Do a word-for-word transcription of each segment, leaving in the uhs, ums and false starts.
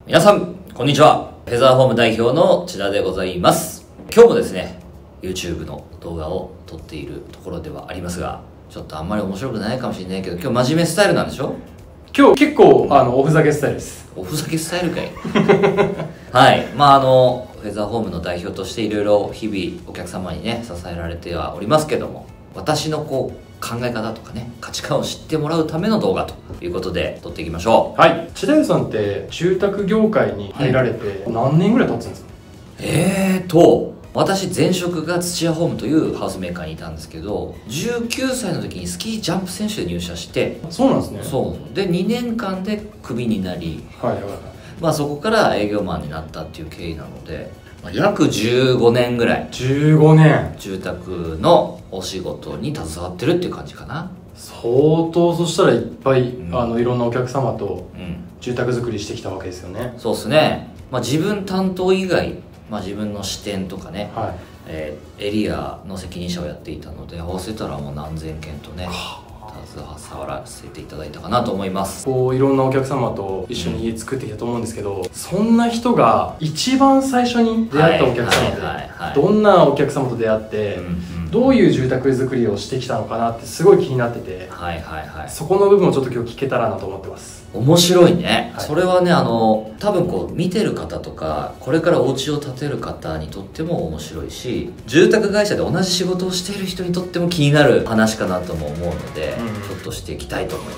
皆さんこんにちは。フェザーホーム代表の千田でございます。今日もですね YouTube の動画を撮っているところではありますが、ちょっとあんまり面白くないかもしれないけど、今日真面目スタイルなんでしょ？ 今日結構あのおふざけスタイルです。 おふざけスタイルかいはい、まああのフェザーホームの代表としていろいろ日々お客様にね支えられてはおりますけども、私のこう考え方とかね価値観を知ってもらうための動画ということで撮っていきましょう。 はい。千田湯さんって住宅業界に入られて何年ぐらい経つんですか？ えーと私前職が土屋ホームというハウスメーカーにいたんですけど、じゅうきゅうさいの時にスキージャンプ選手で入社して、 そうなんですね。 そうでにねんかんでクビになり、 はいはいはい。 まあそこから営業マンになったっていう経緯なので、まあ約じゅうごねんぐらいじゅうごねん。 住宅のお仕事に携わってるっていう感じかな。 相当そしたらいっぱい、 うん、 あのいろんなお客様とうん住宅作りしてきたわけですよね。 そうですね。まあ自分担当以外、まあ自分の視点とかね、 はい。 えーエリアの責任者をやっていたので、合わせたらもう何千件とね携わらせていただいたかなと思います。 こういろんなお客様と一緒に家作ってきたと思うんですけど、うん、そんな人が一番最初に出会ったお客様でどんなお客様と出会って、うんうん、どういう住宅作りをしてきたのかなってすごい気になってて、はいはいはい、そこの部分をちょっと今日聞けたらなと思ってます。 面白いね、はい、それはねあの多分こう見てる方とかこれからお家を建てる方にとっても面白いし、住宅会社で同じ仕事をしている人にとっても気になる話かなとも思うので、うん、ちょっとしていきたいと思います。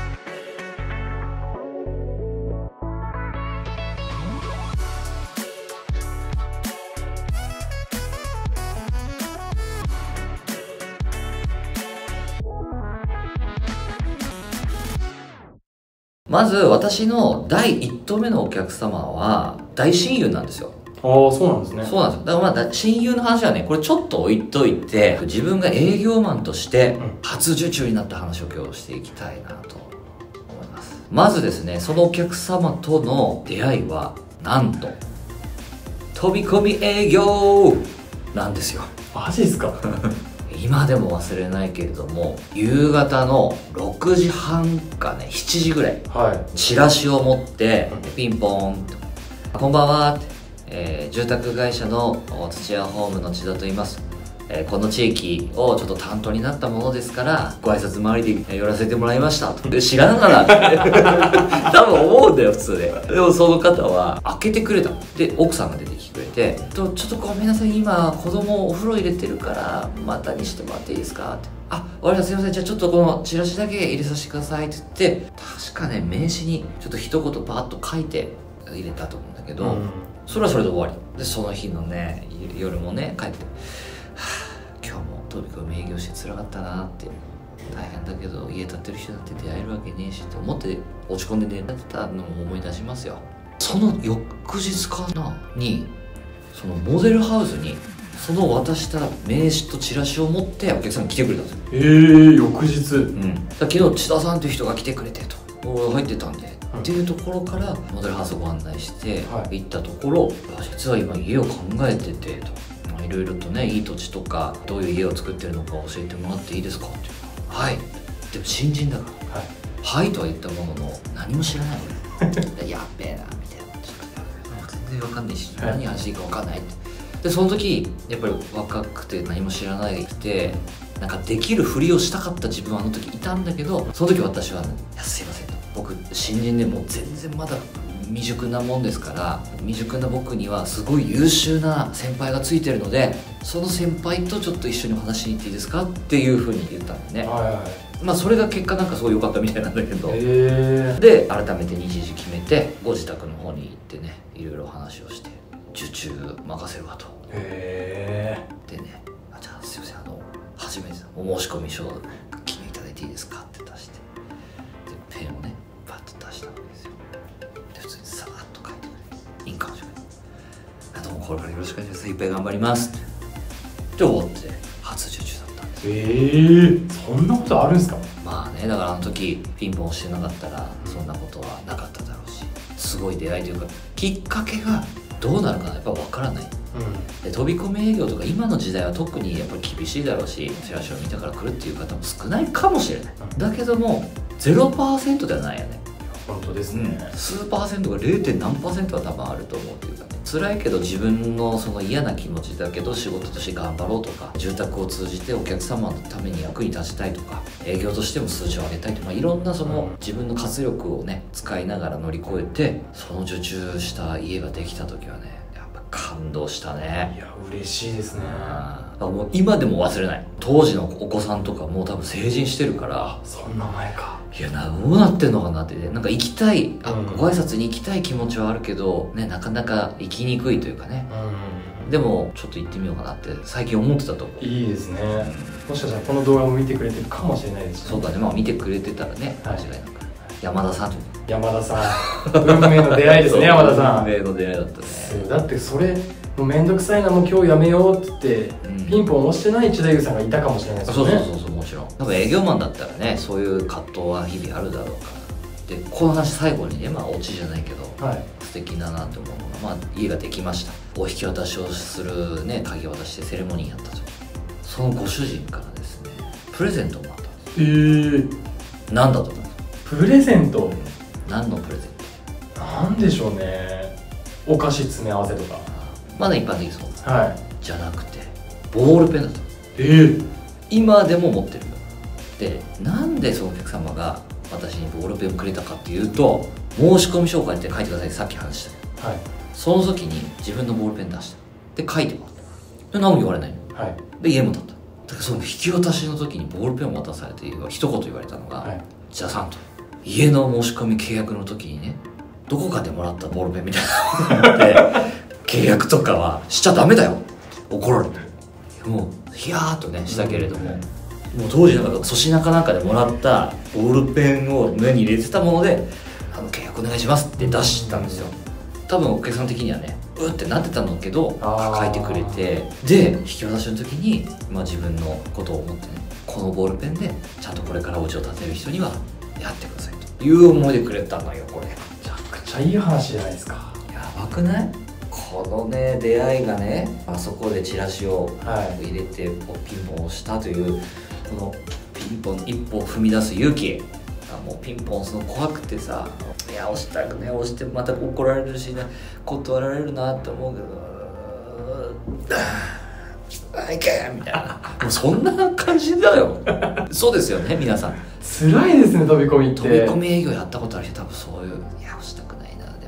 まず私のだいいっとうめのお客様は大親友なんですよ。 ああ、そうなんですね。 そうなんですよ。だからまあ親友の話はねこれちょっと置いといて、自分が営業マンとして初受注になった話を今日していきたいなと思います。まずですね、そのお客様との出会いはなんと飛び込み営業なんですよ。 マジですか？ 今でも忘れないけれども、夕方のろくじはんかねしちじぐらい、はい、チラシを持ってピンポーンと「こんばんは」って、えー、住宅会社の土屋ホームの千田と言います、えー、この地域をちょっと担当になったものですからご挨拶回りで寄らせてもらいましたと。で知らんがなって多分思うんだよ普通で。でもその方は開けてくれた。で奥さんが出てきてくれて「ちょっとごめんなさい今子供お風呂入れてるからまたにしてもらっていいですか?」って「あ、わかりました、すいません、じゃあちょっとこのチラシだけ入れさせてください」って言って、確かね名刺にちょっと一言バーッと書いて入れたと思うんだけど、うん、それはそれで終わりで、その日のね夜もね帰って「はあ今日も飛び込み営業してつらかったな」って「大変だけど家建てる人だって出会えるわけねえし」って思って落ち込んで寝てたのも思い出しますよ。その翌日かなにそのモデルハウスにその渡した名刺とチラシを持ってお客さんが来てくれたんですよ。 ええー、翌日。うん。 だ昨日千田さんっていう人が来てくれてと入ってたんで、うん、っていうところからモデルハウスをご案内して行ったところ、はい、実は今家を考えててと、いろいろとねいい土地とかどういう家を作ってるのか教えてもらっていいですかって。はい。でも新人だから「はい」はいとは言ったものの何も知らない俺やっべえなみたいな、全然わかんないし何話していいかわかんないって。でその時やっぱり若くて何も知らないで来て、なんかできるふりをしたかった自分はあの時いたんだけど、その時私は「いやすいません」と「僕新人でもう全然まだ未熟なもんですから、未熟な僕にはすごい優秀な先輩がついてるので、その先輩とちょっと一緒にお話しに行っていいですか?」っていうふうに言ったんだよね。はいはい。まあそれが結果なんかすごい良かったみたいなんだけど、で改めて日時決めてご自宅の方に行ってねいろいろ話をして受注任せるわと。へえ。でね、あじゃあすいませんあの初めてお申し込み書記入いただいていいですかって出して、でペンをねパッと出したわけですよ。で普通にさーっと書いてくれて印鑑を書いて「どうもこれからよろしくお願いします、いっぱい頑張ります」ってで終わって初受注だったんですよ。 えー、そんなことあるんですか？ まあね、だからあの時ピンポン押してなかったらそんなことはなかっただろうし、すごい出会いというかきっかけがどうなるかなやっぱ分からない。うん、で飛び込み営業とか今の時代は特にやっぱり厳しいだろうし、チラシを見たから来るっていう方も少ないかもしれない、うん、だけども ゼロパーセント ではないよね。 本当ですね、 うん、数パーセントが ゼロ. 何パーセントは多分あると思うっていうかね、辛いけど自分のその嫌な気持ちだけど仕事として頑張ろうとか、住宅を通じてお客様のために役に立ちたいとか、営業としても数字を上げたいとか、まあ、いろんなその自分の活力をね使いながら乗り越えて、その受注した家ができた時はね、やっぱ感動したね。 いや嬉しいですね。 もう今でも忘れない。当時のお子さんとかもう多分成人してるから、 そんな前か。 いや、どうなってんのかなって、ね、なんか行きたい、あ、 うん、 ご挨拶に行きたい気持ちはあるけど、ね、なかなか行きにくいというかね、うん、でもちょっと行ってみようかなって最近思ってたと思う。 いいですね、うん、もしかしたらこの動画も見てくれてるかもしれないですね。 そうだね、まあ見てくれてたらね、間違いなく、はい、山田さん山田さん運命の出会いですね山田さん。 運命の出会いだったね。 だってそれもうめんどくさいな、もう今日やめようって言って、うん、ピンポン押してない一大工さんがいたかもしれないですよね。 そうそうそうそう、もちろん多分営業マンだったらね、そういう葛藤は日々あるだろうから。でこの話最後にね、まあオチじゃないけど、はい、素敵だなって思うのが、まあ家ができました。お引き渡しをするね、鍵渡してセレモニーやった時、そのご主人からですねプレゼントをもらったんです。 えー、 何だと思います？ プレゼント？ 何のプレゼント？なんでしょうね。お菓子詰め合わせとか。 まだ一般的そう、 はい、 じゃなくてボールペンだった。 えー、 今でも持ってる。でなんでそのお客様が私にボールペンをくれたかっていうと、申し込み書簡って書いてくださいってさっき話したけど、はい、その時に自分のボールペン出したで書いてもらった。で何も言われないの、はい、で家も建った。だからその引き渡しの時にボールペンを渡されて一言言われたのが、はい、じゃあさんと家の申し込み契約の時にね、どこかでもらったボールペンみたいなので契約とかはしちゃダメだよ、怒られて、もうヒヤーっとねしたけれども、もう当時なんか粗品かなんかでもらったボールペンを胸に入れてたもので、あの契約お願いしますって出したんですよ。多分お客さん的にはねうってなってたんだけど書いてくれて、で引き渡しの時に、まあ、自分のことを思ってね、このボールペンでちゃんとこれからお家を建てる人にはやってくださいという思いでくれたのよ。これめちゃくちゃいい話じゃないですか。 やばくない？このね出会いがね、あそこでチラシを入れて、はい、ピンポン押したというこのピンポン一歩踏み出す勇気。もうピンポン押すの怖くてさ、いや押したくね、押してまた怒られるしね、断られるなって思うけど、あいけみたいな、もうそんな感じだよそうですよね皆さん。 辛いですね飛び込みって。 飛び込み営業やったことある人多分そういう、いや押したくないな、で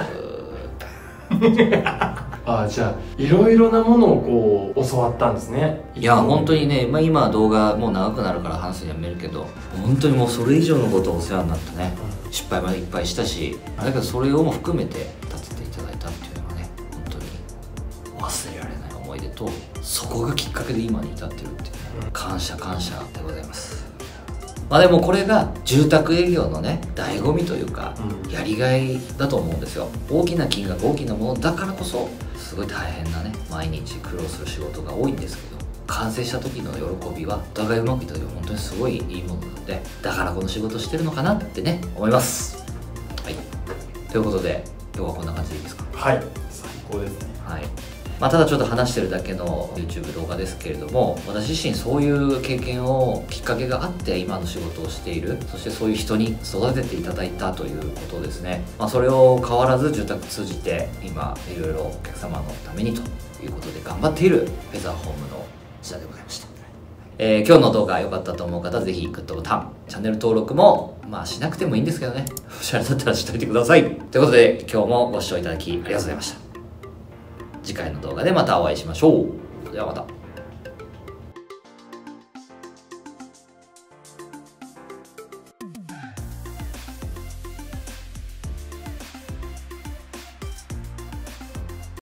もああ、じゃあいろいろなものをこう教わったんですね。 いや本当にね、まあ、今は動画もう長くなるから話すのやめるけど、本当にもうそれ以上のことをお世話になったね、うん、失敗までいっぱいしたし、だけどそれをも含めて立てていただいたっていうのはね、本当に忘れられない思い出と、そこがきっかけで今に至ってるっていうね、うん、感謝感謝でございます。まあでもこれが住宅営業のね醍醐味というか、うん、やりがいだと思うんですよ。大きな金額大きなものだからこそすごい大変なね毎日苦労する仕事が多いんですけど、完成した時の喜びはお互いうまくいった時は本当にすごいいいものなので、だからこの仕事してるのかなってね思います。はい、ということで今日はこんな感じでいいですか？ はい、最高ですね。 はい、まあ、ただちょっと話してるだけの YouTube 動画ですけれども、私自身そういう経験をきっかけがあって今の仕事をしている、そしてそういう人に育てていただいたということですね。まあ、それを変わらず住宅通じて今いろいろお客様のためにということで頑張っているフェザーホームの千田でございました。えー、今日の動画良かったと思う方はぜひグッドボタン、チャンネル登録もまあしなくてもいいんですけどね、おしゃれだったらしといてください。ということで今日もご視聴いただきありがとうございました。次回の動画でまたお会いしましょう。ではまた。